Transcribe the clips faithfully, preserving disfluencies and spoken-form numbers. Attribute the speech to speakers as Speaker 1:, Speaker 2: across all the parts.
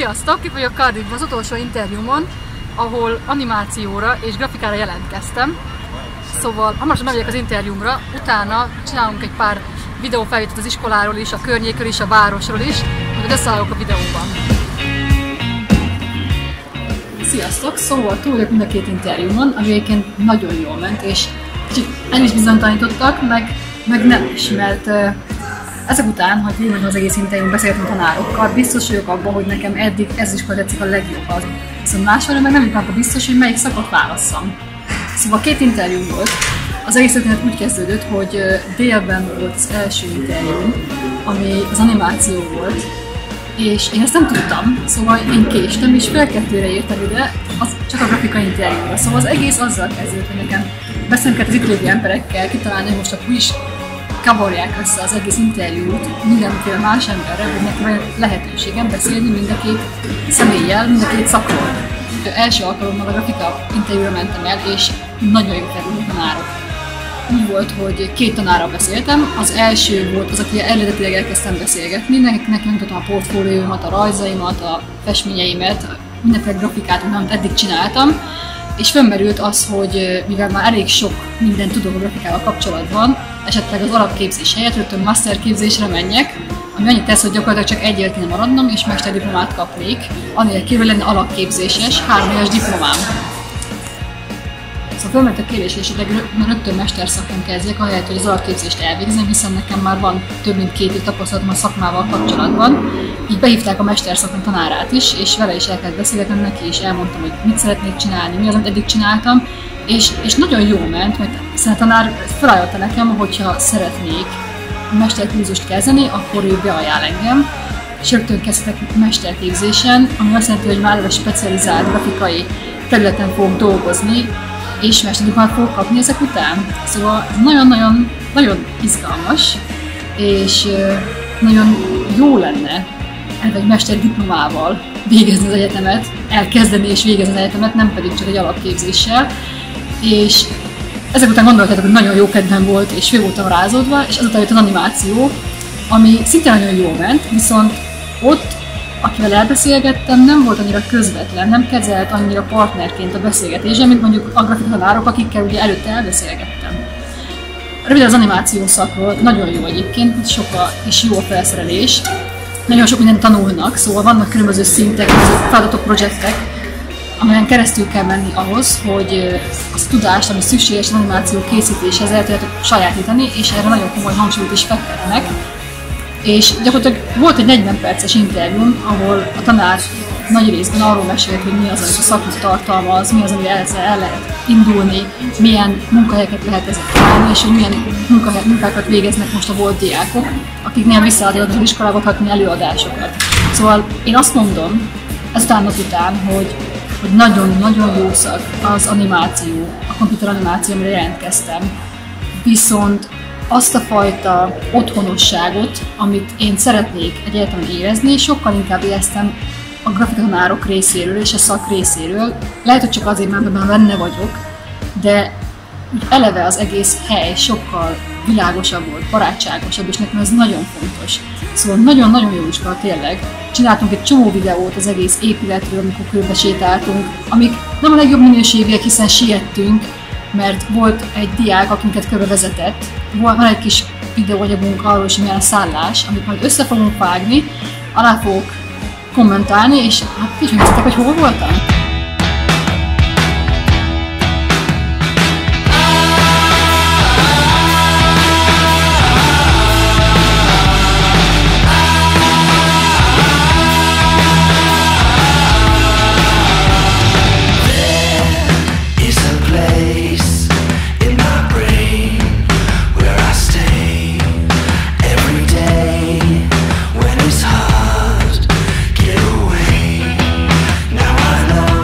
Speaker 1: Sziasztok! Itt vagyok Cardiffban az utolsó interjúmon, ahol animációra és grafikára jelentkeztem. Szóval hamarosan bemegyek az interjúmra, utána csinálunk egy pár videófelvételt az iskoláról is, a környékről is, a városról is, majd összeállok a videóban. Sziasztok! Szóval túl vagyok mind a két interjúmon, ami egyébként nagyon jól ment, és el is bizonytalanítottak, meg, meg nem is, mert uh, ezek után, hogy végig az egész interjún beszéltem tanárokkal, biztos vagyok abban, hogy nekem eddig ez is tetszik a legjobban. Viszont másfél meg nem vagyok biztos, hogy melyik szakot válasszam. Szóval két interjú volt. Az egész történet úgy kezdődött, hogy délben volt az első interjú, ami az animáció volt, és én ezt nem tudtam, szóval én késtem, és fél kettőre értem ide, az csak a grafikai interjúra. Szóval az egész azzal kezdődött, hogy nekem beszélni az itt lévő emberekkel, kitalálni, hogy most akkor is kavarják össze az egész interjút mindenféle más emberrel, hogy nekem van lehetőségem beszélni mind a két személlyel, mind a két szakról. Első alkalommal a grafika interjúra mentem el, és nagyon jó került a tanárok. Úgy volt, hogy két tanárral beszéltem. Az első volt az, aki eredetileg elkezdtem beszélgetni. Neki mutattam a portfóliómat, a rajzaimat, a festményeimet, mindenféle grafikát, amit eddig csináltam. És fölmerült az, hogy mivel már elég sok mindent tudok a grafikával kapcsolatban, esetleg az alapképzés helyett rögtön masterképzésre menjek, ami annyit tesz, hogy gyakorlatilag csak egy évet kéne maradnom, és mesterdiplomát kapnék, anélkül, hogy lenne alapképzéses, három éves diplomám. Szóval fölmerült a kérdés, és rögtön mesterszakon kezdjek, ahelyett, hogy az alapképzést elvégzem, hiszen nekem már van több mint két év tapasztalatom a szakmával kapcsolatban. Így behívták a mesterszakon tanárát is, és vele is el kellett beszélgetnem, neki is elmondtam, hogy mit szeretnék csinálni, mi az, amit eddig csináltam, és, és nagyon jó ment, mert hiszen a tanár felajánlotta nekem, hogyha szeretnék mesterképzést kezdeni, akkor ő beajánl engem, és rögtön kezdtek mesterképzésen, ami azt jelenti, hogy már a specializált grafikai területen fogok dolgozni, és mesterdiplomát fogok kapni ezek után. Szóval nagyon-nagyon nagyon izgalmas, és nagyon jó lenne egy mesterdiplomával végezni az egyetemet, elkezdeni és végezni az egyetemet, nem pedig csak egy alapképzéssel. És ezek után gondoltátok, hogy nagyon jó kedvem volt, és fő voltam rázódva, és azután jött az animáció, ami szintén nagyon jól ment, viszont ott, akivel elbeszélgettem, nem volt annyira közvetlen, nem kezelt annyira partnerként a beszélgetésben, mint mondjuk a grafika tanárok, akikkel ugye előtte elbeszélgettem. Röviden az animáció szakról, nagyon jó egyébként, sok a, és jó a felszerelés, nagyon sok mindent tanulnak, szóval vannak különböző szintek, feladatok, projektek, amelyen keresztül kell menni ahhoz, hogy az tudást, ami szükséges az animáció készítéshez el tudjátok sajátítani, és erre nagyon komoly hangsúlyt is fektetnek. És gyakorlatilag volt egy negyven perces interjúm, ahol a tanár nagy részben arról mesélt, hogy mi az, amit a szakma tartalmaz, mi az, amivel el, el lehet indulni, milyen munkahelyeket lehet ezek találni, és hogy milyen munkahely, munkákat végeznek most a volt diákok, akiknél visszaadják az iskolába hatni előadásokat. Szóval én azt mondom, ezután nap után, hogy hogy nagyon-nagyon jó szak az animáció, a komputeranimáció, amire jelentkeztem. Viszont azt a fajta otthonosságot, amit én szeretnék egy egyetemen érezni, sokkal inkább éreztem a grafikatanárok részéről és a szak részéről. Lehet, hogy csak azért, mert már benne vagyok, de eleve az egész hely sokkal világosabb volt, barátságosabb, és nekem ez nagyon fontos. Szóval nagyon-nagyon jó iskola tényleg. Csináltunk egy csomó videót az egész épületről, amikor körbesétáltunk, amik nem a legjobb minőségűek, hiszen siettünk, mert volt egy diák, akinket körbevezetett. Van egy kis videóanyagunk arról is, milyen a szállás, amit majd össze fogunk vágni, alá fogok kommentálni, és hát ti is megnéztek, hogy hol voltam.
Speaker 2: Now I know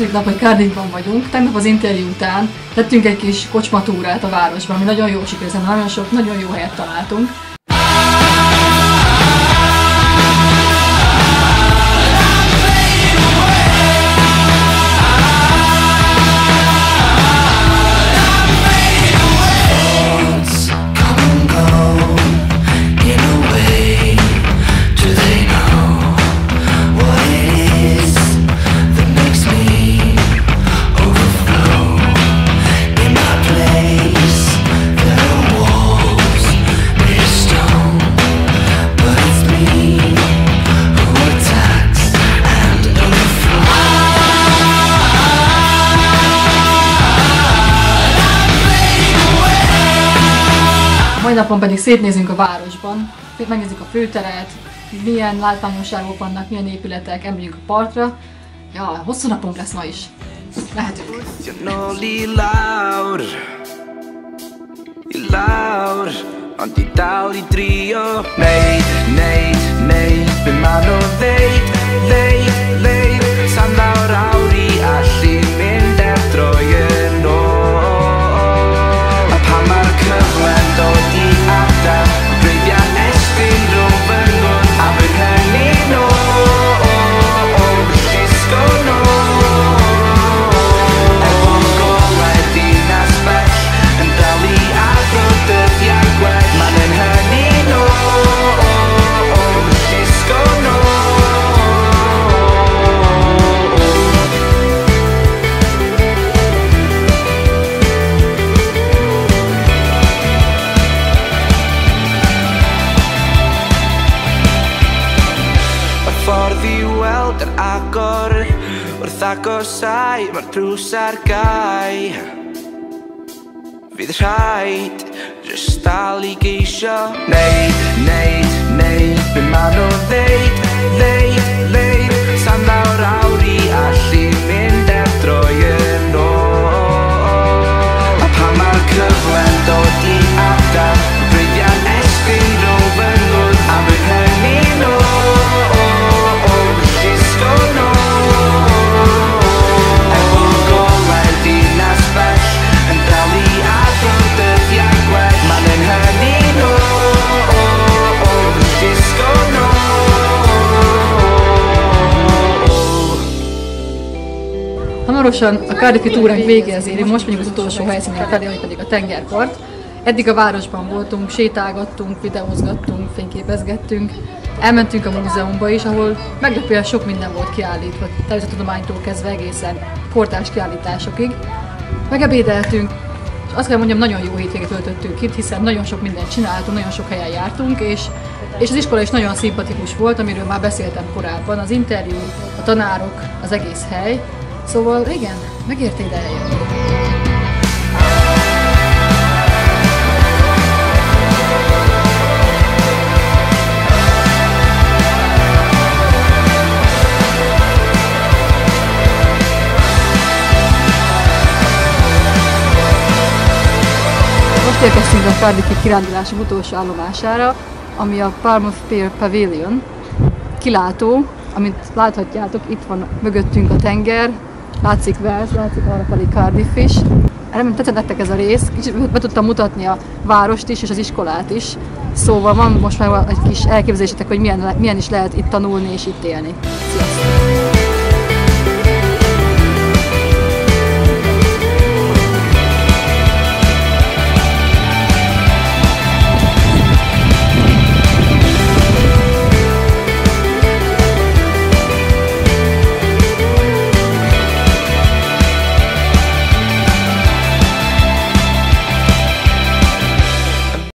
Speaker 1: második nap, hogy Cardiffban vagyunk. Tegnap az interjú után tettünk egy kis kocsmatúrát a városban, ami nagyon jó sikerült, nagyon sok, nagyon jó helyet találtunk. Mai napon pedig szétnézünk a városban, megnézzük a főteret, milyen látványosságok vannak, milyen épületek, emlékszünk a partra. Ja, hosszú napunk lesz ma is. Lehetünk.
Speaker 2: Yr agor wrth agosau mae'r drws ar gau. Fydd rhaid jyst dal I geisio Neud, neud, neud be ma nhw'n ddeud, ddeud, ddeud Sa'n lawr awr I allu mynd er droi yn ôl. A pan mae'r cyfle'n dod I adael bryddiad estyn rhwng fy ngwd a fy hynny'n ôl.
Speaker 1: Hamarosan a Cardiffi túránk végéhez érünk, most mondjuk az utolsó helyszínen felé, ami pedig a tengerpart. Eddig a városban voltunk, sétálgattunk, videózgattunk, fényképezgettünk. Elmentünk a múzeumba is, ahol meglepően sok minden volt kiállítva, természettudománytól kezdve egészen kortárs kiállításokig. Megebédeltünk, és azt kell mondjam, nagyon jó hétvégét töltöttünk itt, hiszen nagyon sok mindent csináltunk, nagyon sok helyen jártunk, és, és az iskola is nagyon szimpatikus volt, amiről már beszéltem korábban. Az interjú, a tanárok, az egész hely. Szóval igen, megérte ide eljönni. Most érkeztünk a Cardiffi kirándulások utolsó állomására, ami a Palmouth Pier Pavilion. Kilátó, amit láthatjátok, itt van mögöttünk a tenger, látszik Wales, látszik arra pedig Cardiff is. Remélem tetszett nektek ez a rész, kicsit be tudtam mutatni a várost is és az iskolát is, szóval van most már egy kis elképzelésetek, hogy milyen, milyen is lehet itt tanulni és itt élni. Sziasztok!